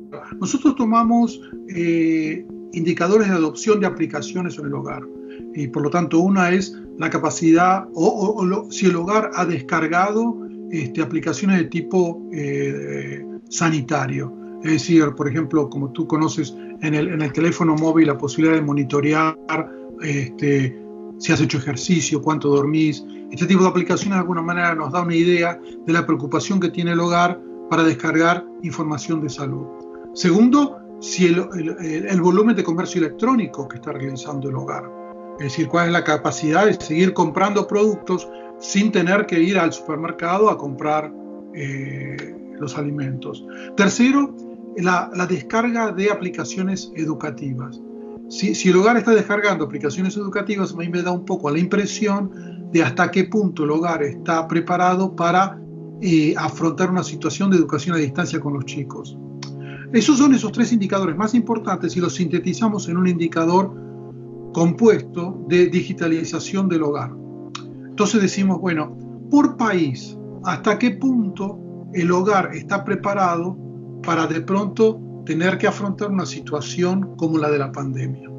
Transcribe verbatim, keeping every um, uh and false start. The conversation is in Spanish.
Nosotros tomamos eh, indicadores de adopción de aplicaciones en el hogar. Y por lo tanto, una es la capacidad, o, o, o lo, si el hogar ha descargado este, aplicaciones de tipo eh, sanitario. Es decir, por ejemplo, como tú conoces en el, en el teléfono móvil, la posibilidad de monitorear este, si has hecho ejercicio, cuánto dormís. Este tipo de aplicaciones de alguna manera nos da una idea de la preocupación que tiene el hogar para descargar información de salud. Segundo, si el, el, el volumen de comercio electrónico que está realizando el hogar. Es decir, cuál es la capacidad de seguir comprando productos sin tener que ir al supermercado a comprar eh, los alimentos. Tercero, la, la descarga de aplicaciones educativas. Si, si el hogar está descargando aplicaciones educativas, a mí me da un poco la impresión de hasta qué punto el hogar está preparado para eh, afrontar una situación de educación a distancia con los chicos. Esos son esos tres indicadores más importantes y los sintetizamos en un indicador compuesto de digitalización del hogar. Entonces decimos, bueno, por país, ¿hasta qué punto el hogar está preparado para de pronto tener que afrontar una situación como la de la pandemia?